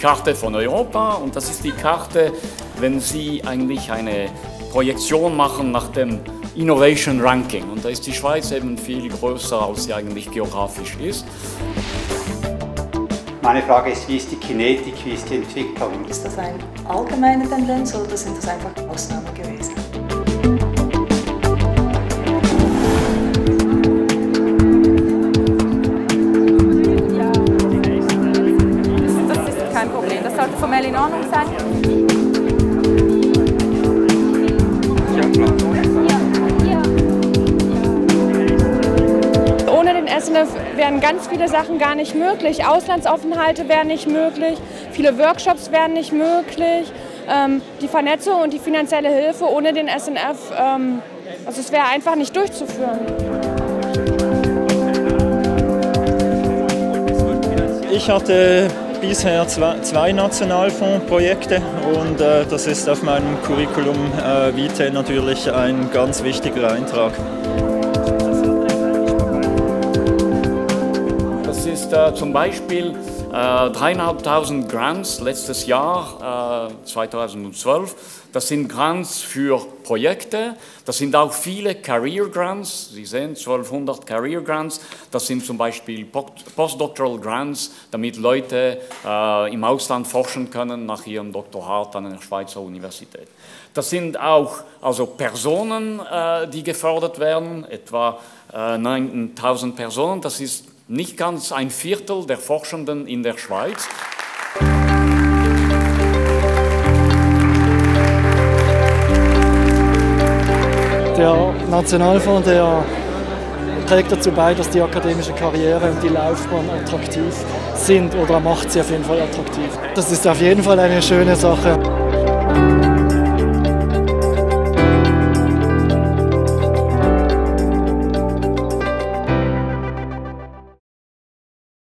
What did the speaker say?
Karte von Europa und das ist die Karte, wenn Sie eigentlich eine Projektion machen nach dem Innovation Ranking. Und da ist die Schweiz eben viel größer, als sie eigentlich geografisch ist. Meine Frage ist, wie ist die Kinetik, wie ist die Entwicklung? Ist das eine allgemeine Tendenz oder sind das einfach Ausnahmen gewesen? Das ist kein Problem, das sollte formell in Ordnung sein. Ohne den SNF wären ganz viele Sachen gar nicht möglich. Auslandsaufenthalte wären nicht möglich, viele Workshops wären nicht möglich. Die Vernetzung und die finanzielle Hilfe ohne den SNF, also es wäre einfach nicht durchzuführen. Ich hatte bisher zwei Nationalfondsprojekte und das ist auf meinem Curriculum vitae natürlich ein ganz wichtiger Eintrag. Das ist zum Beispiel 3.500 Grants letztes Jahr, 2012. Das sind Grants für Projekte, das sind auch viele Career Grants, Sie sehen 1200 Career Grants, das sind zum Beispiel Postdoctoral Grants, damit Leute im Ausland forschen können nach ihrem Doktorat an einer Schweizer Universität. Das sind auch also Personen, die gefördert werden, etwa 9.000 Personen, das ist nicht ganz ein Viertel der Forschenden in der Schweiz. Der Nationalfonds trägt dazu bei, dass die akademische Karriere und die Laufbahn attraktiv sind oder macht sie auf jeden Fall attraktiv. Das ist auf jeden Fall eine schöne Sache.